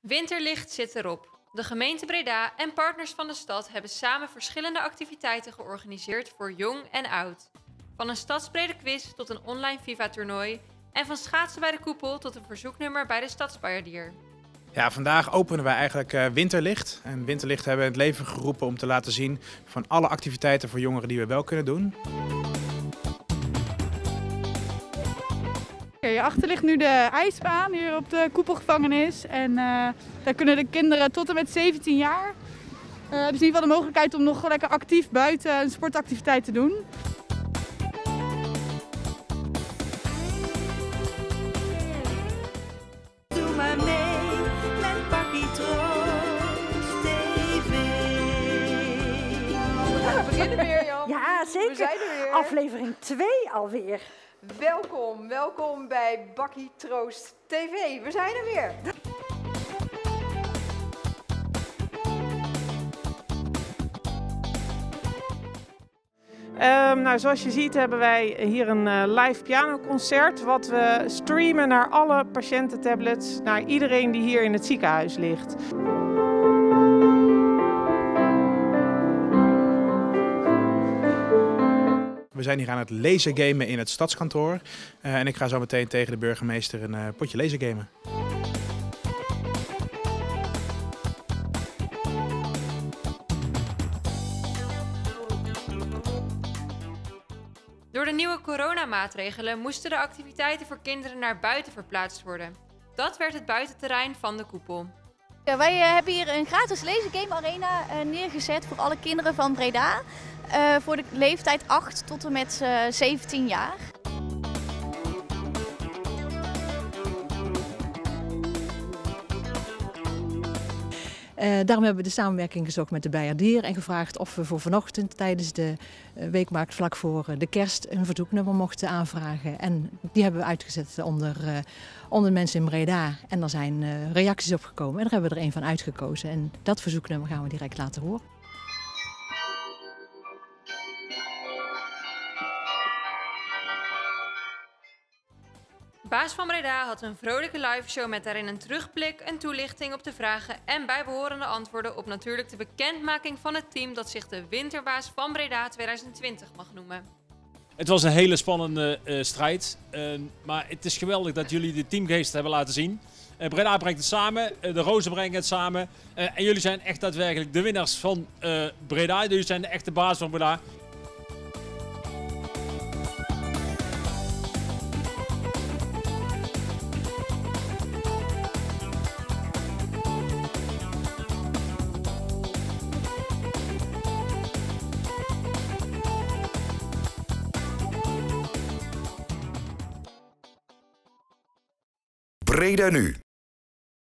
Winterlicht zit erop. De gemeente Breda en partners van de stad hebben samen verschillende activiteiten georganiseerd voor jong en oud. Van een stadsbrede quiz tot een online FIFA-toernooi en van schaatsen bij de koepel tot een verzoeknummer bij de Stadspaardier. Ja, vandaag openen wij eigenlijk Winterlicht. En Winterlicht hebben we in het leven geroepen om te laten zien van alle activiteiten voor jongeren die we wel kunnen doen. Hier achter ligt nu de ijsbaan hier op de koepelgevangenis. En daar kunnen de kinderen tot en met 17 jaar hebben ze in ieder geval de mogelijkheid om nog lekker actief buiten een sportactiviteit te doen. Doe maar mee met Bakkie Troost TV. We beginnen weer, Jan. Ja, zeker. We zijn er weer. Aflevering 2 alweer. Welkom bij Bakkie Troost TV. We zijn er weer. Zoals je ziet hebben wij hier een live pianoconcert wat we streamen naar alle patiëntentablets, naar iedereen die hier in het ziekenhuis ligt. We zijn hier aan het lasergamen in het stadskantoor. En ik ga zo meteen tegen de burgemeester een potje lasergamen. Door de nieuwe coronamaatregelen moesten de activiteiten voor kinderen naar buiten verplaatst worden. Dat werd het buitenterrein van de koepel. Ja, wij hebben hier een gratis lasergame arena neergezet voor alle kinderen van Breda. Voor de leeftijd 8 tot en met 17 jaar. Daarom hebben we de samenwerking gezocht met de Bijaardier en gevraagd of we voor vanochtend tijdens de weekmarkt vlak voor de kerst een verzoeknummer mochten aanvragen. En die hebben we uitgezet onder mensen in Breda. En er zijn reacties op gekomen en daar hebben we er een van uitgekozen. En dat verzoeknummer gaan we direct laten horen. Baas van Breda had een vrolijke liveshow met daarin een terugblik, een toelichting op de vragen en bijbehorende antwoorden op natuurlijk de bekendmaking van het team dat zich de Winterbaas van Breda 2020 mag noemen. Het was een hele spannende strijd, maar het is geweldig dat jullie de teamgeest hebben laten zien. Breda brengt het samen, de Rozen brengen het samen en jullie zijn echt daadwerkelijk de winnaars van Breda. Jullie zijn de echte baas van Breda. Breda nu.